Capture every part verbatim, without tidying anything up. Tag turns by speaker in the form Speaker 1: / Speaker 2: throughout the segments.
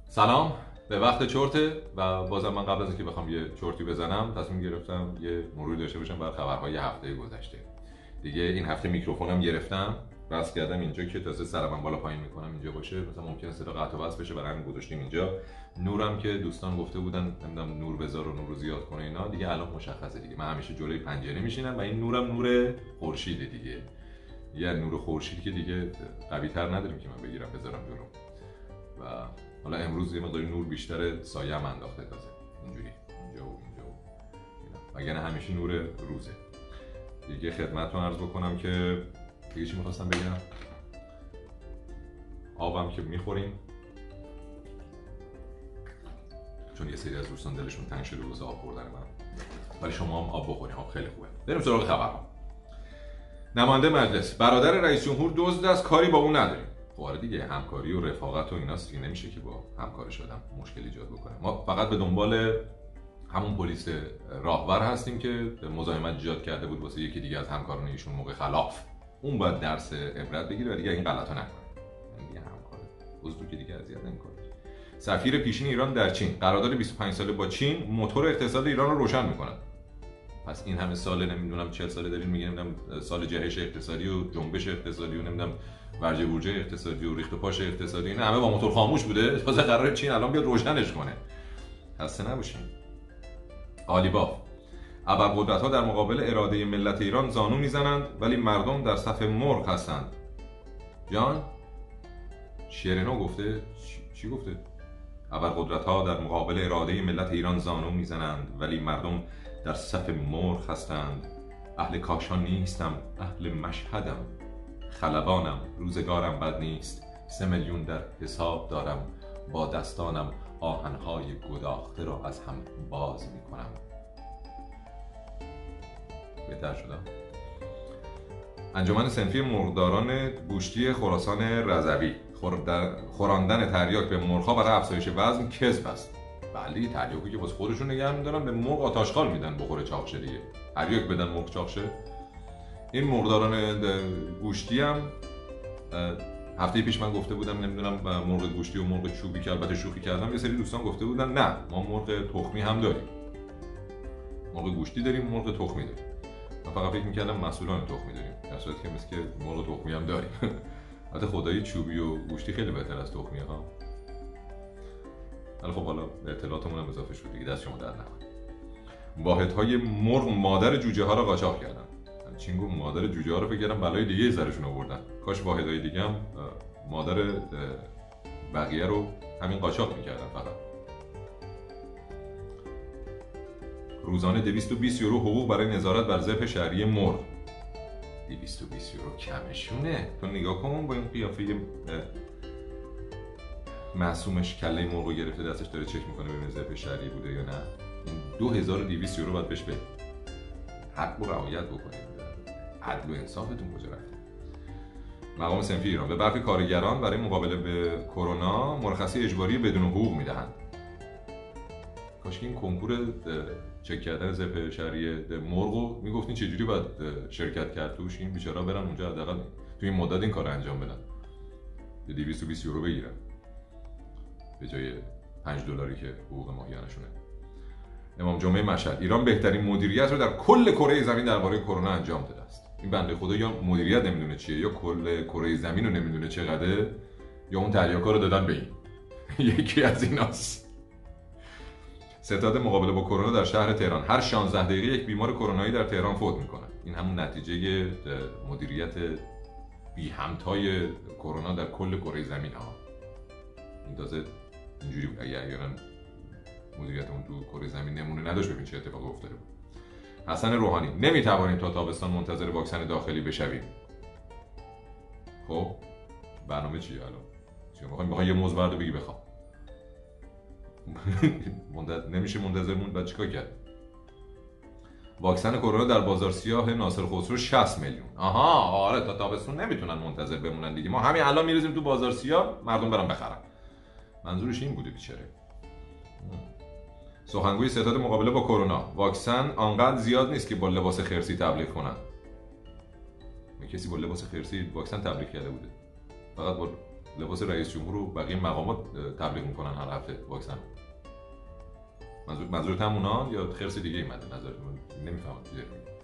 Speaker 1: سلام، به وقت چرته و بازم من قبل از اینکه بخوام یه چرتی بزنم تصمیم گرفتم یه مروری داشته باشم بر خبرهای هفته گذشته. دیگه این هفته میکروفونم گرفتم، بس کردم اینجا که تازه سرم بالا پایین میکنم اینجا باشه، مثلا ممکنه صدا قطع و وصل بشه، برای همین گذاشتیم اینجا. نورم که دوستان گفته بودن نمیدونم نور بذار و نور زیاد کنه اینا، دیگه الان مشخصه دیگه. من همیشه جلوی پنجره میشینم و این نورم نور خورشیده دیگه. یه نور خورشیدی که دیگه قوی‌تر نداریم که من بگیرم بذارم جلو. و حالا امروز یه مقداری نور بیشتر، سایه هم انداخته تازه اینجوری اینجا و اینجا و اینا، وگرنه همیشه نور روزه دیگه. خدمتتون عرض بکنم که دیگه چی می‌خواستم بگم، آبم که می‌خوریم چون یه سری از دوستان دلشون تنگ شده واسه آب خوردن من، ولی شما هم آب بخورین، آب خیلی خوبه. بریم سراغ خبرها. نماینده مجلس: برادر رئیس جمهور دزد است، کاری با اون نداریم. خب دیگه همکاری و رفاقت و ایناست دیگه، نمیشه که با همکارش آدم مشکل ایجاد بکنه. ما فقط به دنبال همون پلیس راهور هستیم که مزاحمت ایجاد کرده بود واسه یکی دیگه از همکاران ایشون موقع خلاف. اون باید درس عبرت بگیره و دیگه این غلطا نکنه. دیگه همکار عضو که دیگه اذیت نمی‌کنه. سفیر پیشین ایران در چین: قرارداد بیست و پنج ساله با چین موتور اقتصاد ایران رو روشن می‌کند. پس این همه ساله نمیدونم چهل ساله دارین میگن نمیدونم سال جهش اقتصادی و جنبش اقتصادی و نمیدونم ورجه بورجه اقتصادی و ریخت و پاش اقتصادی، اینا همه با موتور خاموش بوده، تازه قراره چین الان بیاد روشنش کنه. خسته نباشین. قالیباف: ابرقدرت‌ها در مقابل اراده ملت ایران زانو میزنند ولی مردم در صف مرغ هستند. جان شعر نو گفته؟ چی گفته؟ ابرقدرت‌ها در مقابل اراده ملت ایران زانو میزنند ولی مردم در صف مرغ هستند. اهل کاشان نیستم، اهل مشهدم، خلبانم، روزگارم بد نیست، سه میلیون در حساب دارم، با دستانم آهنهای گداخته را از هم باز میکنم. بهتر شدم. انجمن صنفی مرغداران گوشتی خراسان رضوی: خوراندن تریاک به مرغ‌ها برای افزایش وزن کذب است. بله، تریاکی که واسه خودشون نگه می‌دارن به مرغ آتشخال میدن بخوره چاق شه دیگه. تریاک بدن مرغ چاق شه. این مرغداران گوشتی هم هفته پیش من گفته بودم نمیدونم مرغ گوشتی و مرغ چوبی که البته شوخی کردم، یه سری دوستان گفته بودن نه ما مرغ تخمی هم داریم. مرغ گوشتی داریم، مرغ تخمی داریم. من فقط فکر می‌کردم مسئولان تخمی داریم، در صورتی که مثل که مرغ تخمی هم داریم. البته خدای چوبی و گوشتی خیلی بهتر از تخمی ها. حالا خب حالا اطلاعاتمون هم اضافه شد دیگه، دست شما در نکنه. واحدهای مرغ مادر جوجه ها را قاچاق کردن. چین گفت مادر جوجه ها رو فکر کردم بلای دیگه سرشون آوردن. کاش واحدهای دیگه هم مادر بقیه رو همین قاچاق میکردن فقط. روزانه دویست و بیست یورو حقوق برای نظارت بر ذبح شهری مرغ. دویست و بیست یورو کمشونه. تو نگاه کن با این قیافه معصومش کله مرغو گرفته دستش داره چک میکنه ببینه ذبح شهری بوده یا نه. این دو هزار و دویست یورو باید بهش بده. حق و رعایت بکنید. عدل و انصافتون کجا رفته؟ مقام صنفی ایران: به برخی کارگران برای مقابله به کرونا مرخصی اجباری بدون حقوق میدهند. کاش این کنکور چک کردن ذبح شهری مرغو میگفتین چجوری باید شرکت کرد توش، این بیچاره‌ها برن اونجا حداقل تو این مدت این کارو انجام بدن. دویست و بیست یورو بگیرن به جای پنج دلاری که حقوق ماهیانشونه. امام جمعه مشهد: ایران بهترین مدیریت رو در کل کره زمین درباره کرونا انجام داده است. این بنده خدا یا مدیریت نمیدونه چیه، یا کل کره زمین رو نمیدونه چقدره، یا اون تریاکا رو دادن به این. یکی از ایناست. ستاد مقابله با کرونا در شهر تهران: هر شانزده دقیقه یک بیمار کرونایی در تهران فوت میکنه. این همون نتیجه مدیریت بی همتای کرونا در کل کره زمین ها. این تازه اینجوری بود اگه اگرا مدیریت اون تو کره زمین نمونه نداشت ببین چه اتفاقی افتاده بود. حسن روحانی: نمیتوانیم تا تابستان منتظر واکسن داخلی بشویم. خب برنامه چیه الان؟ چی میخوای میخوای یه موز برد بگی بخوام؟ نمیشه منتظر موند، بعد چیکار کرد؟ واکسن کرونا در بازار سیاه ناصر خسرو شصت میلیون. آها آره تا تابستون نمیتونن منتظر بمونن دیگه، ما همین الان میریزیم تو بازار سیاه مردم برن بخرن. منظورش این بوده بیچاره. سخنگوی ستاد مقابله با کرونا: واکسن آنقدر زیاد نیست که با لباس خرسی تبلیغ کنن. کسی با لباس خرسی واکسن تبلیغ کرده بوده؟ فقط با لباس رئیس جمهور رو بقیه مقامات تبلیغ میکنن هر هفته واکسن. منظور منظورت هم اونا یا خرس دیگه ای مد نظرتون؟ نمیفهمم چی داری میگی.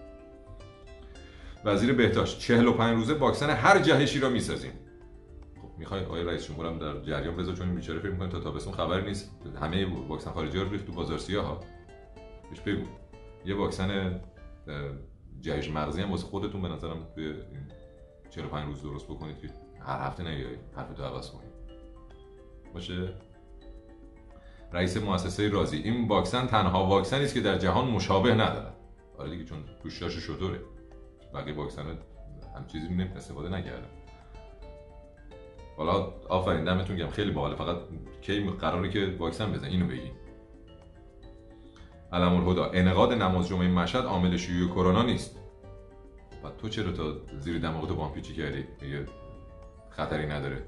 Speaker 1: وزیر بهداشت چهل و پنج روزه واکسن هر جهشی را میسازیم. خب میخوای آقای رئیس جمهورم در جریان بذار، چون این بیچاره فکر میکنه تا تابستون خبری نیست، همه واکسن خارجی ها رو ریخت تو بازار سیاه ها. بهش بگو یه واکسن جهش مغزی هم واسه خودتون به نظرم توی این چهل و پنج روز درست بکنید که هر هفته نیایید حرفتو عوض کنید. باشه؟ رئیس مؤسسه رازی این واکسن تنها واکسنی است که در جهان مشابه ندارد. آره دیگه، چون توش شاش شطوره. بقیه واکسن هم چیزی نمی استفاده نکردن. حالا آفرین دمتون گرم، خیلی باحاله، فقط کی قراره که واکسن بزنن اینو بگی. علم الهدی انعقاد نماز جمعه مشهد عامل شیوع کرونا نیست. بعد تو چرا تا زیر دماغتو بام پیچی کردی؟ میگه خطری نداره.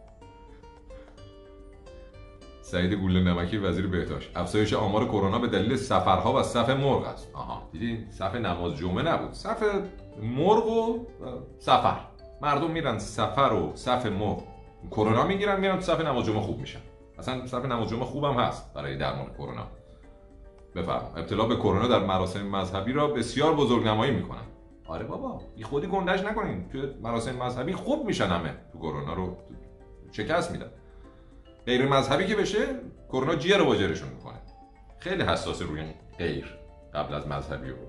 Speaker 1: سعید گوله نمکی وزیر بهداشت افزایش آمار کرونا به دلیل سفرها و صف مرغ است. آها دیدی صف نماز جمعه نبود، صف مرغ و سفر. مردم میرن سفر و صف مرغ کرونا میگیرن، میرن تو صف نماز جمعه خوب میشن. اصلا صف نماز جمعه خوبم هست برای درمان کرونا. بفرما ابتلا به کرونا در مراسم مذهبی را بسیار بزرگنمایی میکنن. آره بابا بی خودی گندش نکنین، تو مراسم مذهبی خوب میشن، همه تو کرونا رو شکست میدن. غیر مذهبی که بشه کرونا جیه رو واجرشون میکنه. خیلی حساسه روی غیر قبل از مذهبی رو.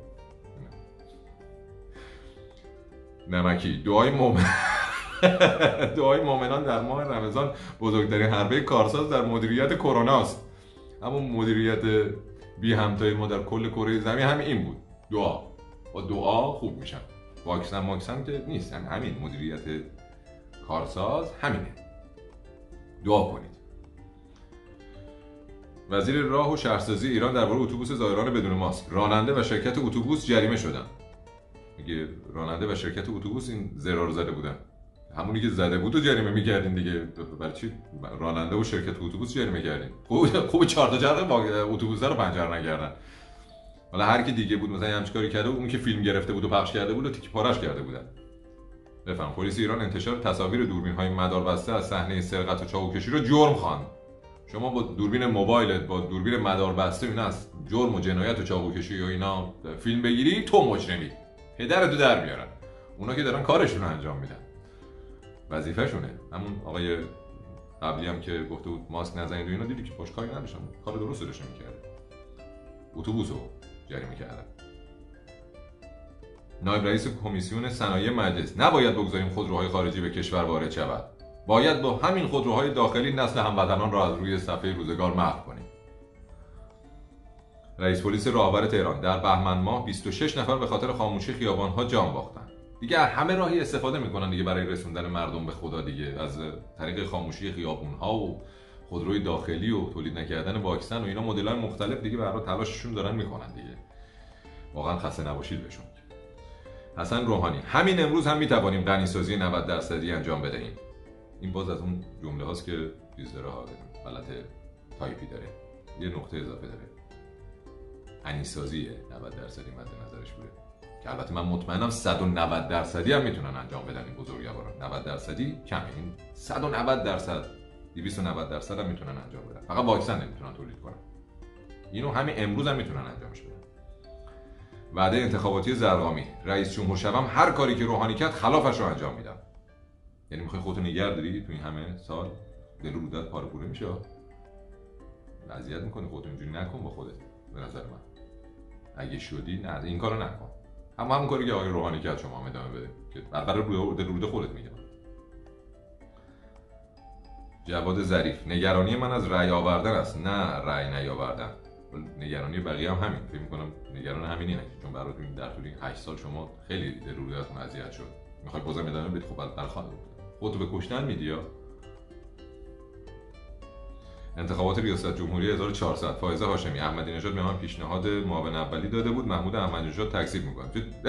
Speaker 1: نمکی دعای مومن دعای مومنان در ماه رمضان بزرگترین حربه کارساز در مدیریت کرونا است. اما مدیریت بی همتای ما در کل کره زمین همین این بود، دعا. با دعا خوب میشن. واکسن واکسن که نیستن، همین مدیریت کارساز همینه. دعا کنید. وزیر راه و شهرسازی ایران درباره اتوبوس زائران بدون ماسک، راننده و شرکت اتوبوس جریمه شدن. میگه راننده و شرکت اتوبوس این زرار زده بودن، همونی که زده بود رو جریمه می‌کردین دیگه. برای چی راننده و شرکت اتوبوس جریمه کردین؟ خوب خوب چهار تا جرق اتوبوس رو پنچر نکردن. حالا هر کی دیگه بود مثلا همچین کاری کرده بود، اون که فیلم گرفته بود و پخش کرده بود و تیک پارش کرده بودن. بفهم پلیس ایران انتشار تصاویر دوربین‌های مداربسته از صحنه سرقت و چاقوکشی رو جرم خواند. شما با دوربین موبایلت با دوربین مداربسته اینا از جرم و جنایت و چاقوکشی و اینا فیلم بگیری، تو مجرمی. پدرتو در بیارن. اونا که دارن کارشون رو انجام میدن. وظیفه‌شونه. همون آقای قبلی هم که گفته بود ماسک نزنید و اینا، دیدی که پاش کاری نداشتن، کار درست رو داشتن می‌کردن. اتوبوسو جریمه کردن. نایب رئیس کمیسیون صنایع مجلس نباید بگذاریم خودروهای خارجی به کشور وارد شود. باید با همین خودروهای داخلی نسل هموطنان را از روی صفحه روزگار محو کنیم. رئیس پلیس راهور تهران در بهمن ماه بیست و شش نفر به خاطر خاموشی خیابان‌ها جان باختند. دیگه همه راهی استفاده میکنن دیگه برای رسوندن مردم به خدا دیگه، از طریق خاموشی خیابون‌ها و خودروی داخلی و تولید نکردن واکسن و اینا مدل‌های مختلف دیگه برای تلاششون دارن میکنن دیگه. واقعا خسته نباشید بهشون. حسن روحانی همین امروز هم میتوانیم غنیسازی نود درصدی انجام بدهیم. این باز از اون جمله هاست که چیز داره ها، غلط تایپی داره، یه نقطه اضافه داره. غنیسازی نود درصدی مد نظرش بوده که البته من مطمئنم صد و نود درصدی هم میتونن انجام بدن این بزرگواران. نود درصدی کمه، این صد و نود درصد دویست و نود درصد هم میتونن انجام بدن، فقط واکسن نمیتونن تولید کنن. اینو همین امروز هم میتونن انجامش بدن. وعده انتخاباتی زرقامی رئیس جمهور شوم هر کاری که روحانی کرد خلافش رو انجام میدم. یعنی میخوای خودتو نگه داری تو این همه سال؟ دل و رودت پاره پوره میشه. اذیت میکنی خودت، اینجوری نکن با خودت. به نظر من اگه شدی نه این کارو نکن. اما همون کاری که آقای روحانی کرد شما هم ادامه بده که برای رو دل و رود خودت میگم. جواد ظریف نگرانی من از رأی آوردن است نه رأی نیاوردن. نگرانی بقیه هم همین، فکر می‌کنم نگران همینی نه، چون براتون در طول این هشت سال شما خیلی دل و رودتون اذیت شد. میخوای بازم ادامه بدید؟ خب برخواد خودتو به کشتن میدی یا انتخابات ریاست جمهوری هزار و چهارصد فائزه هاشمی احمدی نژاد به من پیشنهاد معاون اولی داده بود، محمود احمدی نژاد تکذیب میکنه.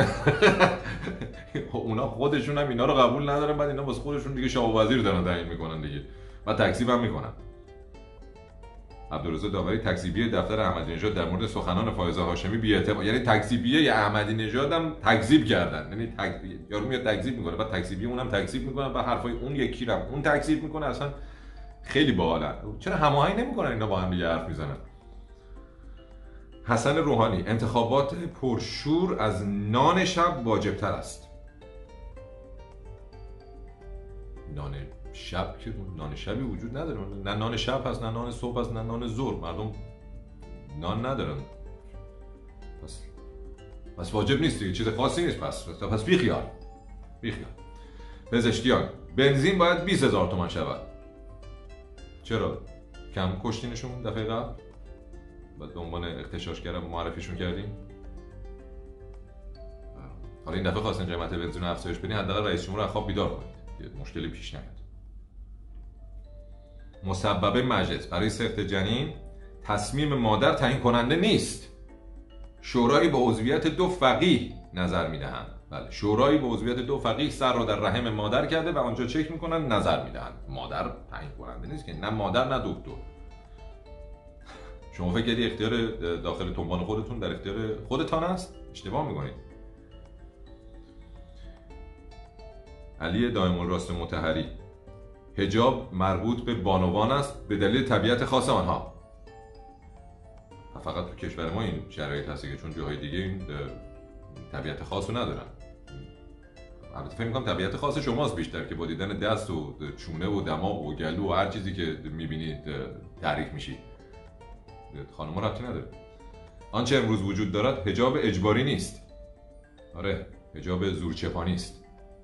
Speaker 1: اونا خودشون هم اینا رو قبول ندارن، بعد اینا واسه خودشون دیگه شاه و وزیر دارن تعیین میکنن دیگه، بعد تکذیب هم میکنن. عبدالرضا داوری تکذیبی دفتر احمدی نژاد در مورد سخنان فائزه هاشمی بی‌اعتبار، یعنی تکذیبیه احمدی نژاد هم تکذیب کردن، یعنی تک... یارو میاد تکذیب میکنه بعد تکذیبی اونم تکذیب میکنه بعد حرفای اون یکی رو اون تکذیب میکنه. اصلا خیلی باحالن. چرا هماهنگ نمیکنن اینا با هم دیگه حرف میزنن؟ حسن روحانی انتخابات پرشور از نان شب واجبتر است. نان شب که نان شبی وجود نداره، نه نان شب هست نه نان صبح هست نه نان ظهر، مردم نان ندارن، پس پس واجب نیست دیگه، چیز خاصی نیست. پس پس بی خیال بی خیال. پزشکیان بنزین باید بیست هزار تومان شود. چرا؟ کم کشتینشون دفعه قبل بعد به عنوان اغتشاشگر معرفیشون کردیم. حالا این دفعه خواستن قیمت بنزین رو افزایش بدین، حداقل رئیس جمهور رو خواب بیدار کنید که مشکلی پیش نیاد. مسببه مجلس برای سقط جنین تصمیم مادر تعیین کننده نیست. شورایی به عضویت دو فقیه نظر میدهند. بله، شورایی به عضویت دو فقیه سر را در رحم مادر کرده و آنجا چک میکنن نظر میدهند. مادر تعیین کننده نیست که، نه مادر نه دکتر. شما فکر کردی اختیار داخل تنبان خودتون در اختیار خودتان است؟ اشتباه میکنید. علی دائم الراست مطهری حجاب مربوط به بانوان است به دلیل طبیعت خاص آنها. فقط تو کشور ما این شرایط هست که چون جاهای دیگه این طبیعت خاص رو ندارن. البته فکر می‌کنم طبیعت خاص شماست بیشتر که با دیدن دست و چونه و دماغ و گلو و هر چیزی که می‌بینید تحریک میشید. خانم‌ها ربطی نداره. آنچه امروز وجود دارد حجاب اجباری نیست. آره، حجاب زورچپانی است.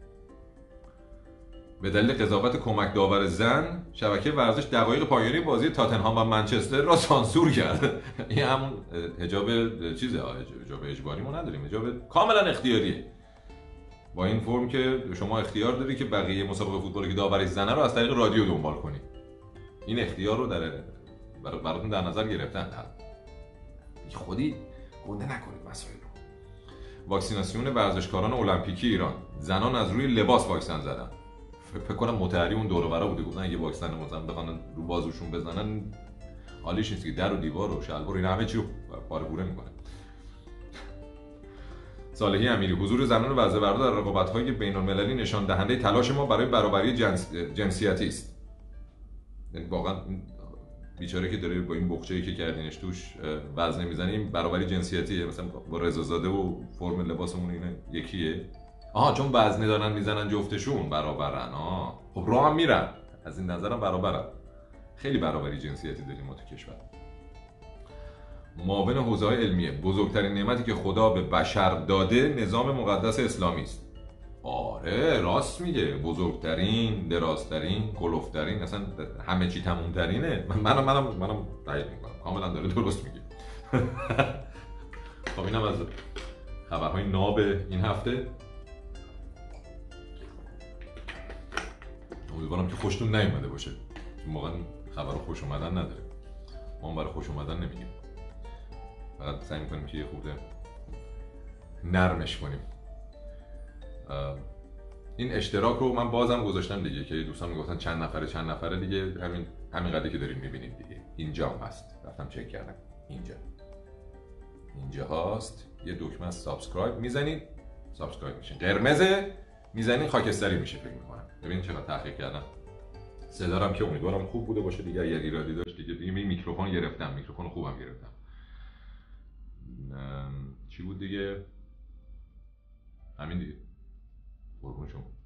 Speaker 1: به دلیل قضاوت کمک داور زن شبکه ورزش دقایق پایانی بازی تاتنهام و منچستر را سانسور کرد. این همون حجاب چیزه، حجاب اجباری ما نداریم، حجاب کاملا اختیاریه. با این فرم که شما اختیار داری که بقیه مسابقه فوتبالی که داوری زنه رو از طریق رادیو دنبال کنی. این اختیار رو در براتون در نظر گرفتن. خودی گنده نکنید مسائل رو. واکسیناسیون ورزشکاران المپیکی ایران، زنان از روی لباس واکسن زدن. فکر کنم متحری اون دور و برا بوده، گفتن اگه واکسن مثلا بخوان رو بازوشون بزنن حالیش نیست که در و دیوار و شلوار این همه چی رو پاره پوره میکنه. صالحی امیری حضور زنان وضع بردار در رقابت‌های بین‌المللی نشان دهنده تلاش ما برای برابری جنس... جنسیتی است. یعنی واقعا بیچاره که داره با این بخچه‌ای که کردینش توش وزن میزنیم برابری جنسیتیه، مثلا با رضا زاده و فرم لباسمون اینا یکیه. آها چون وزنه دارن میزنن جفتشون برابرن. آها خب راه هم میرن، از این نظرم برابرن. خیلی برابری جنسیتی داریم ما تو کشور. معاون حوزه‌های علمیه، بزرگترین نعمتی که خدا به بشر داده نظام مقدس اسلامی است. آره راست میگه، بزرگترین، درازترین، کلوفترین، اصلا همه چی تمومترینه. منم منم منم تایید میکنم، کاملا داره درست میگه. خب اینم از خبرهای ناب این هفته. امیدوارم که خوشتون نیومده باشه، چون واقعا خبر خوش اومدن نداره. ما هم برای خوش اومدن نمیگیم، فقط سعی میکنیم که یه خورده نرمش کنیم. این اشتراک رو من بازم گذاشتم دیگه که دوستان میگفتن چند نفره چند نفره دیگه، همین همین قدری که دارین میبینید دیگه. اینجا هم هست، رفتم چک کردم، اینجا اینجا هست یه دکمه از سابسکرایب میزنید، سابسکرایب میشین. قرمزه میزنید خاکستری میشه فکر میکنم. ببینید چقدر تحقیق کردم. صدارم که امیدوارم خوب بوده باشه دیگه. اگر ایرادی داشت دیگه دیگه میکروفون گرفتم، میکروفون خوبم گرفتم. چی بود دیگه؟ همین دیگه. قربون شما.